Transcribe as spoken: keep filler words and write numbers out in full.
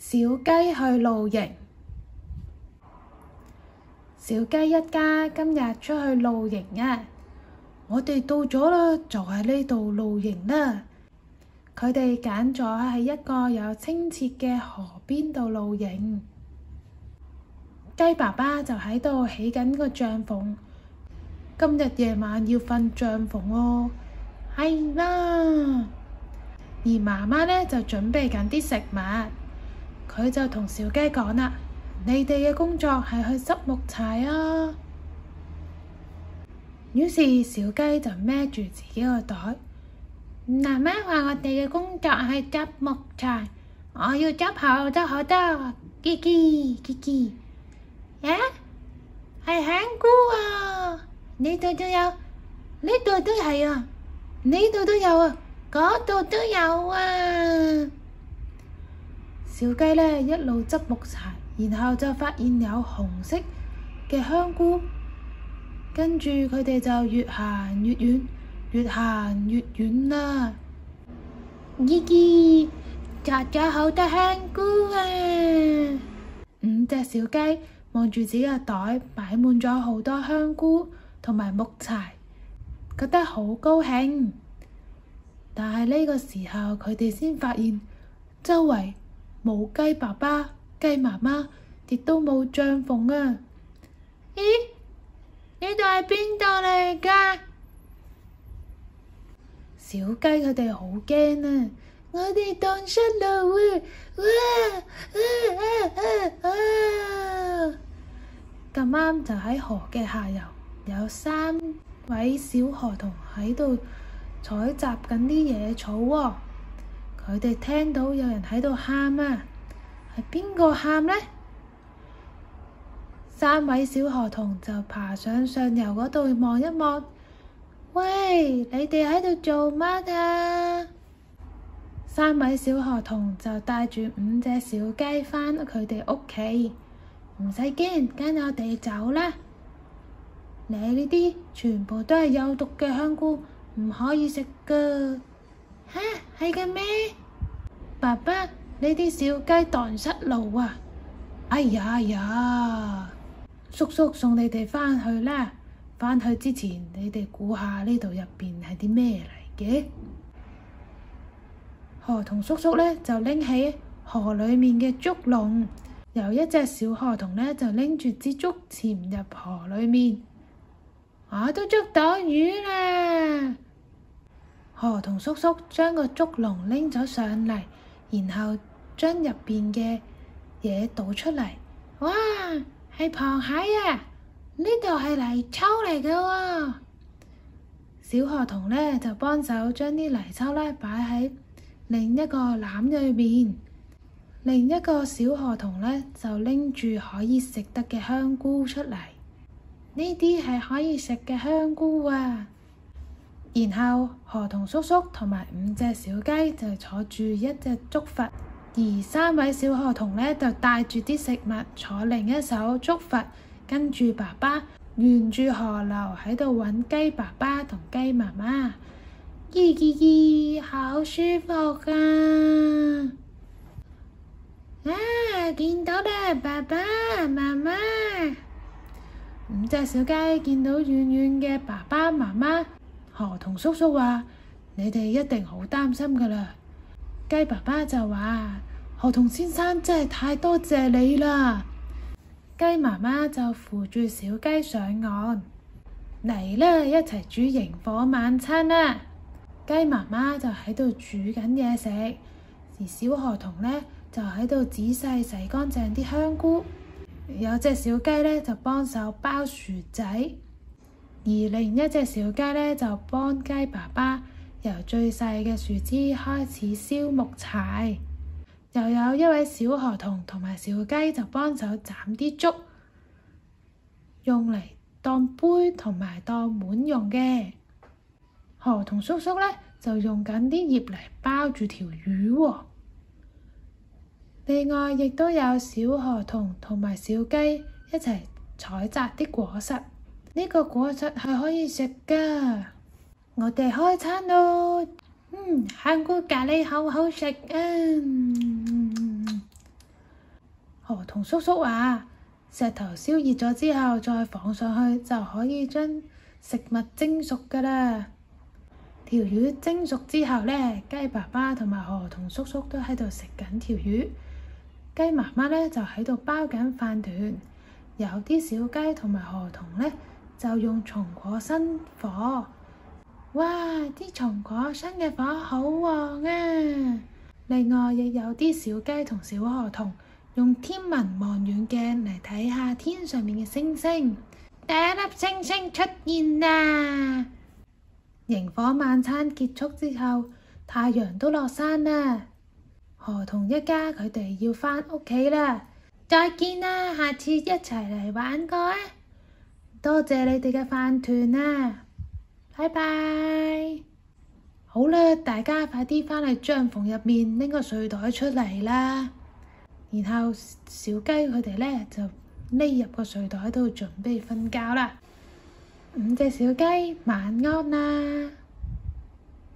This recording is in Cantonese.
小雞去露營。小雞一家今日出去露營啊！我哋到咗啦，就喺呢度露營啦。佢哋揀咗喺一個有清澈嘅河邊度露營。雞爸爸就喺度起緊個帳篷。今日夜晚要瞓帳篷喎，係啦。而媽媽呢就準備緊啲食物，佢就同小雞講啦：你哋嘅工作係去執木柴啊。於是小雞就孭住自己個袋。媽媽話我哋嘅工作係執木柴，我要執好多好多，嘰嘰嘰嘰。呀，係香菇啊！呢度都有，呢度都係啊，呢度都有啊，嗰度都有啊。小雞呢一路執木柴，然後就發現有紅色嘅香菇，跟住佢哋就越行越遠，越行越遠啦。嘰嘰，摘咗好多香菇啊！五隻小雞望住自己嘅袋，擺滿咗好多香菇同埋木柴，覺得好高興。但係呢個時候，佢哋先發現周圍冇雞爸爸、雞媽媽，亦都冇帳篷啊！咦？呢度係邊度嚟㗎？小雞佢哋好驚啊！我哋蕩失路啊！哇啊啊啊啊！咁啱就喺河嘅下游，有三位小河童喺度採集緊啲野草喎。佢哋聽到有人喺度喊啊！係邊個喊呢？三位小河童就爬上上游嗰度望一望。喂，你哋喺度做乜啊？三位小河童就帶住五隻小雞返佢哋屋企。唔使驚，跟我哋走啦。你呢啲全部都係有毒嘅香菇，唔可以食㗎。吓，係嘅咩？爸爸，呢啲小雞蕩失路啊！哎呀呀！叔叔送你哋返去啦。返去之前，你哋估下呢度入邊係啲咩嚟嘅？河童叔叔呢就拎起河裡面嘅竹籠，有一隻小河童呢就拎住支竹潛入河裡面。我都捉到魚啦！河童叔叔將個竹籠拎咗上嚟，然後將入邊嘅嘢倒出嚟。哇，係螃蟹啊！呢度係泥鰍嚟㗎喎。小河童呢就幫手將啲泥鰍呢擺喺另一個籃裏面，另一個小河童呢就拎住可以食得嘅香菇出嚟。呢啲係可以食嘅香菇啊！然後河童叔叔同埋五隻小雞就坐住一隻竹筏，而三位小河童呢就帶住啲食物坐另一艘竹筏，跟住爸爸沿住河流喺度揾雞爸爸同雞媽媽。咦咦咦，好舒服啊！啊，見到啦，爸爸媽媽。五隻小雞見到遠遠嘅爸爸媽媽，河童叔叔話：你哋一定好擔心㗎啦。雞爸爸就話：河童先生真係太多謝你啦。雞媽媽就扶住小雞上岸，嚟啦，一齊煮營火晚餐啦！雞媽媽就喺度煮緊嘢食，而小河童呢就喺度仔細洗乾淨啲香菇。有隻小雞呢就幫手包薯仔，而另一隻小雞呢就幫雞爸爸由最細嘅樹枝開始燒木柴。又有一位小河童同埋小雞就幫手斬啲竹，用嚟當杯同埋當碗用嘅。河童叔叔呢就用緊啲葉嚟包住條魚喎。另外亦都有小河童同埋小雞一齊採摘啲果實，呢個果實係可以食㗎。我哋開餐咯！嗯，香菇咖喱好好食啊！ 河童叔叔話：石頭燒熱咗之後，再放上去就可以將食物蒸熟㗎啦。條魚蒸熟之後呢，雞爸爸同埋河童叔叔都喺度食緊條魚。雞媽媽呢就喺度包緊飯團。有啲小雞同埋河童呢就用松果生火。哇！啲松果生嘅火好旺啊！另外亦有啲小雞同小河童用天文望遠鏡嚟睇下天上面嘅星星。第一粒星星出現啦！螢火晚餐結束之後，太陽都落山啦。河童一家佢哋要返屋企啦，再見啦！下次一齊嚟玩過啊！多謝你哋嘅飯團啊！拜拜。好啦，大家快啲返去帳篷入面拎個睡袋出嚟啦。然後小雞佢哋呢就匿入個睡袋度準備瞓覺啦。五隻小雞晚安啦〜